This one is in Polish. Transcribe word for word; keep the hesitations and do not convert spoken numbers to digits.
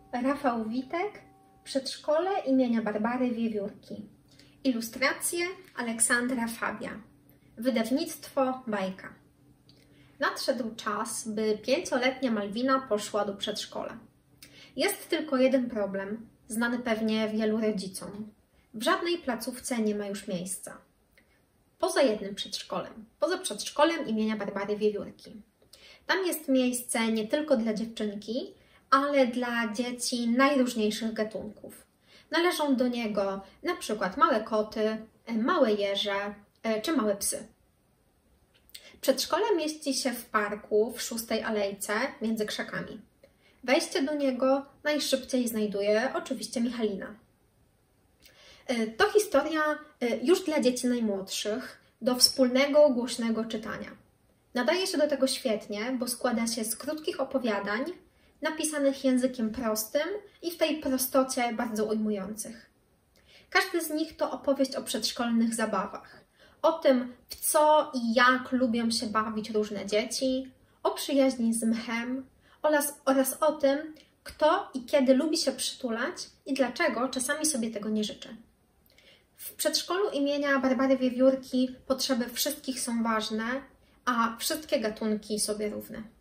Rafał Witek, Przedszkole imienia Barbary Wiewiórki. Ilustracje Aleksandra Fabia. Wydawnictwo Bajka. Nadszedł czas, by pięcioletnia Malwina poszła do przedszkola. Jest tylko jeden problem, znany pewnie wielu rodzicom. W żadnej placówce nie ma już miejsca. Poza jednym przedszkolem, poza przedszkolem imienia Barbary Wiewiórki. Tam jest miejsce nie tylko dla dziewczynki, ale dla dzieci najróżniejszych gatunków. Należą do niego na przykład małe koty, małe jeże czy małe psy. Przedszkole mieści się w parku w szóstej alejce między krzakami. Wejście do niego najszybciej znajduje oczywiście Michalina. To historia już dla dzieci najmłodszych, do wspólnego, głośnego czytania. Nadaje się do tego świetnie, bo składa się z krótkich opowiadań, napisanych językiem prostym i w tej prostocie bardzo ujmujących. Każdy z nich to opowieść o przedszkolnych zabawach, o tym, w co i jak lubią się bawić różne dzieci, o przyjaźni z mchem oraz, oraz o tym, kto i kiedy lubi się przytulać i dlaczego czasami sobie tego nie życzy. W przedszkolu imienia Barbary Wiewiórki potrzeby wszystkich są ważne, a wszystkie gatunki sobie równe.